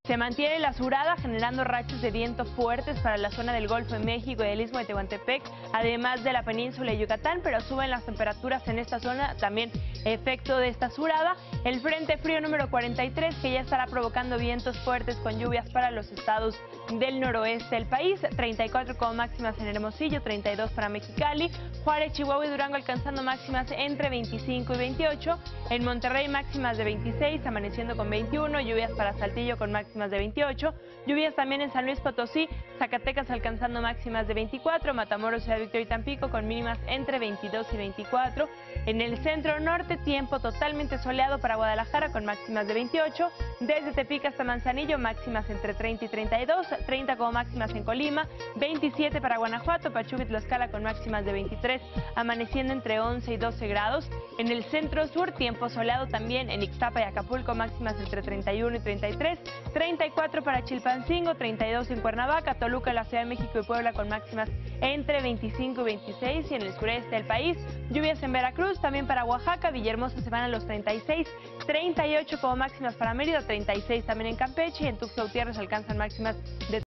Se mantiene la surada generando rachas de viento fuertes para la zona del Golfo de México y el Istmo de Tehuantepec, además de la península de Yucatán, pero suben las temperaturas en esta zona, también efecto de esta surada. El Frente Frío número 43, que ya estará provocando vientos fuertes con lluvias para los estados del noroeste del país, 34 como máximas en Hermosillo, 32 para Mexicali, Juárez, Chihuahua y Durango alcanzando máximas entre 25 y 28, en Monterrey máximas de 26, amaneciendo con 21, lluvias para Saltillo con máximas de 28, lluvias también en San Luis Potosí, Zacatecas alcanzando máximas de 24, Matamoros, Ciudad Victoria y Tampico con mínimas entre 22 y 24, en el centro norte tiempo totalmente soleado para Guadalajara con máximas de 28, desde Tepic hasta Manzanillo máximas entre 30 y 32, 30 como máximas en Colima, 27 para Guanajuato, Pachuca y Tlaxcala con máximas de 23, amaneciendo entre 11 y 12 grados. En el centro sur, tiempo soleado también en Ixtapa y Acapulco, máximas entre 31 y 33, 34 para Chilpancingo, 32 en Cuernavaca, Toluca, la Ciudad de México y Puebla con máximas entre 25 y 26, y en el sureste del país, lluvias en Veracruz, también para Oaxaca, Villahermosa se van a los 36, 38 como máximas para Mérida, 36 también en Campeche, y en Tuxtla Gutiérrez alcanzan máximas de